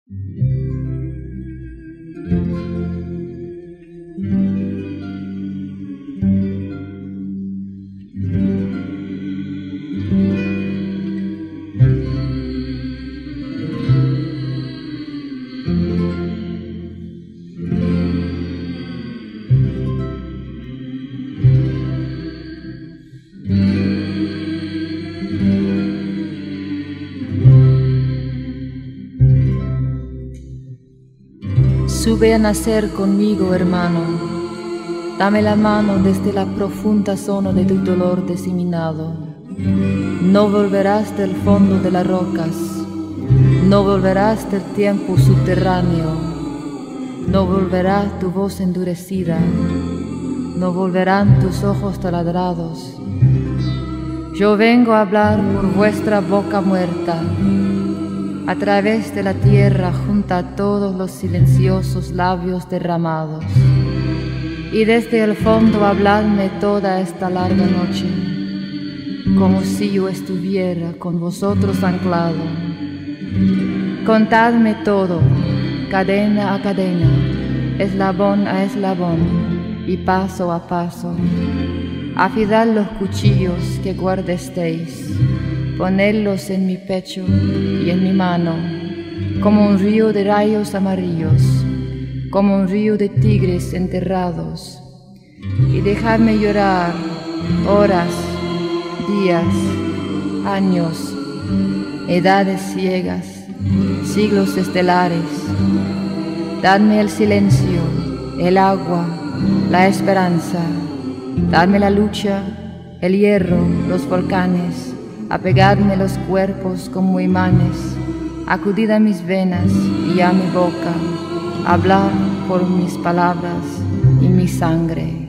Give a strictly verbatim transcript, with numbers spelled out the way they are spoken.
Sube a nacer conmigo, hermano, dame la mano desde la profunda zona de tu dolor diseminado. No volverás del fondo de las rocas, no volverás del tiempo subterráneo, no volverá tu voz endurecida, no volverán tus ojos taladrados. Yo vengo a hablar por vuestra boca muerta, a través de la tierra junto a todos los silenciosos labios derramados, y desde el fondo habladme toda esta larga noche, como si yo estuviera con vosotros anclado. Contadme todo, cadena a cadena, eslabón a eslabón y paso a paso. Afilad los cuchillos que guardestéis, ponedlos en mi pecho y en mi mano, como un río de rayos amarillos, como un río de tigres enterrados, y dejadme llorar horas, días, años, edades ciegas, siglos estelares. Dadme el silencio, el agua, la esperanza, dadme la lucha, el hierro, los volcanes. Apegadme los cuerpos como imanes, acudid a mis venas y a mi boca, hablad por mis palabras y mi sangre.